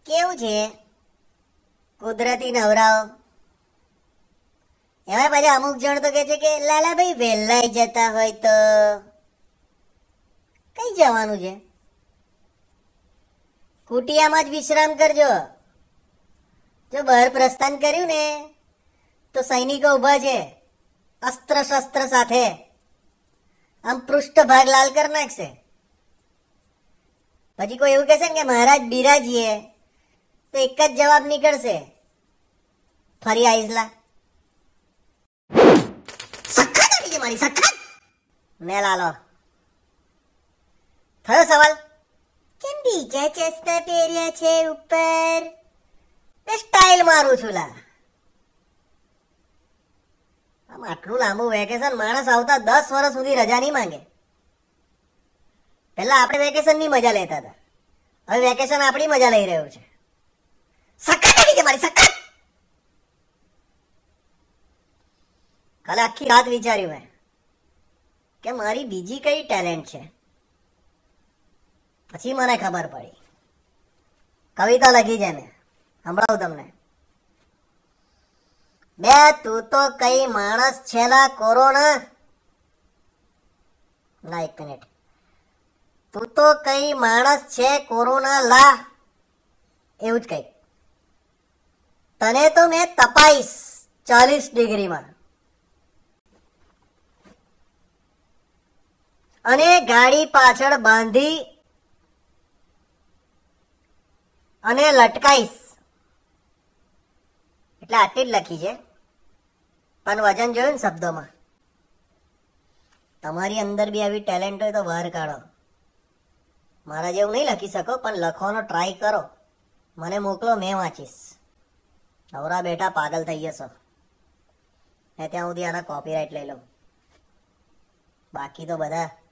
કેવું છે કુદરતી નવરાઓ? એમાં પાછા અમુક જણ તો કે છે કે લાલાભાઈ વહેલાઈ જતા હોય તો કઈ જવાનું છે? કુટિયામાં જ વિશ્રામ કરજો. જો બહાર પ્રસ્થાન કર્યું ને તો સૈનિકો ઉભા છે અસ્ત્ર શસ્ત્ર સાથે, આમ પૃષ્ઠભાગ લાલ કરી નાખશે. પછી કોઈ એવું કહેશે ને કે મહારાજ બિરાજીએ તો એક જ જવાબ નીકળશે, ફરી આઈસલા. સખત આવી છે મારી, સખત. ને લાલો થયો સવાલ, કેમ બીજા ચશ્મા પહેર્યા છે ઉપર? સ્ટાઇલ મારું છું લા. આમ આટલું લાંબુ વેકેશન માણસ આવતા 10 વર્ષ સુધી રજા નહીં માંગે. પહેલા આપણે વેકેશન ની મજા લેતા હતા, હવે વેકેશન આપણી મજા લઈ રહ્યું છે. સખત આવી છે મારી, સખત. કાલે આખી રાત વિચાર્યું મેં કે મારી બીજી કઈ ટેલેન્ટ છે. પછી મને ખબર પડી, કવિતા લખી છે મેં, સંભળાવું તમને. બે તું તો કઈ માણસ છેલા કોરોના. ના, એક મિનિટ. તું તો કઈ માણસ છે કોરોના લા, એવું જ કઈ. તને તો મેં તપાઈશ 40 ડિગ્રીમાં, અને ગાડી પાછળ બાંધી અને લટકાઈશ. એટલે આટલી જ લખી છે, પણ વજન જોયું ને શબ્દોમાં. તમારી અંદર બી આવી ટેલેન્ટ હોય તો બહાર કાઢો. મારા જેવું નહીં લખી શકો, પણ લખવાનો ટ્રાય કરો. મને મોકલો, મેં વાંચીશ. નવરા બેઠા પાગલ થઈ જશો. મેં ત્યાં સુધી આના કોપીરાઇટ લઈ લઉં. બાકી તો બધા